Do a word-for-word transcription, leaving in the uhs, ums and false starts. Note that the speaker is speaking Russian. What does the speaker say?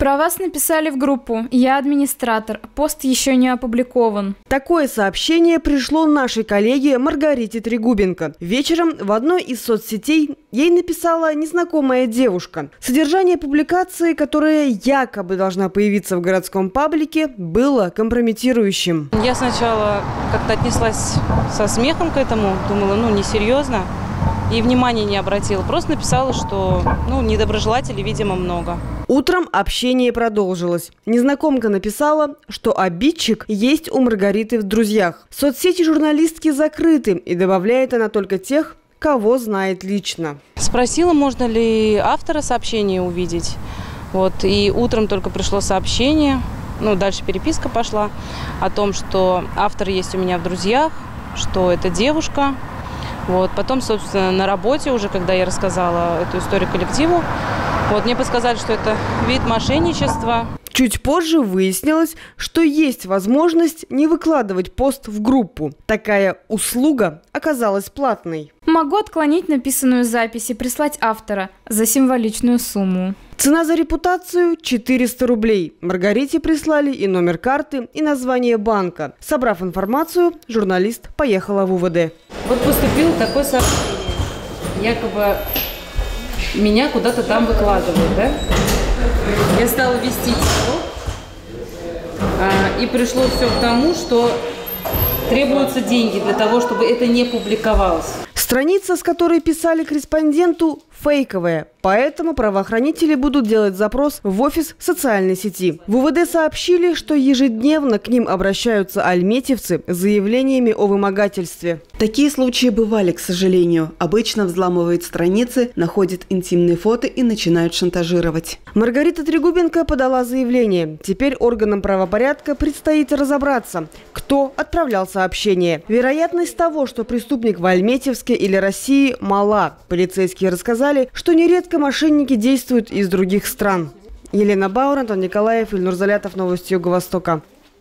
Про вас написали в группу. Я администратор. Пост еще не опубликован. Такое сообщение пришло нашей коллеге Маргарите Трегубенко. Вечером в одной из соцсетей ей написала незнакомая девушка. Содержание публикации, которая якобы должна появиться в городском паблике, было компрометирующим. Я сначала как-то отнеслась со смехом к этому, думала, ну, несерьезно. И внимания не обратила. Просто написала, что ну, недоброжелателей, видимо, много. Утром общение продолжилось. Незнакомка написала, что обидчик есть у Маргариты в друзьях. Соцсети журналистки закрыты, и добавляет она только тех, кого знает лично. Спросила, можно ли автора сообщения увидеть. Вот, и утром только пришло сообщение, ну, дальше переписка пошла, о том, что автор есть у меня в друзьях, что это девушка. Вот. Потом, собственно, на работе уже, когда я рассказала эту историю коллективу, вот, мне подсказали, что это вид мошенничества. Чуть позже выяснилось, что есть возможность не выкладывать пост в группу. Такая услуга оказалась платной. Могу отклонить написанную запись и прислать автора за символичную сумму. Цена за репутацию – четыреста рублей. Маргарите прислали и номер карты, и название банка. Собрав информацию, журналист поехала в УВД. Вот поступило такое сообщение. Якобы меня куда-то там выкладывают, да? Я стала вести его, а, и пришло все к тому, что требуются деньги для того, чтобы это не публиковалось. Страница, с которой писали корреспонденту, фейковая. Поэтому правоохранители будут делать запрос в офис социальной сети. В УВД сообщили, что ежедневно к ним обращаются альметьевцы с заявлениями о вымогательстве. Такие случаи бывали, к сожалению. Обычно взламывают страницы, находят интимные фото и начинают шантажировать. Маргарита Трегубенко подала заявление. Теперь органам правопорядка предстоит разобраться, кто отправлял сообщение. Вероятность того, что преступник в Альметьевске или России, мала. Полицейские рассказали, что нередко мошенники действуют из других стран. Елена Бауэр, Антон Николаев, Ильнур Залятов, Новости Юго-Востока.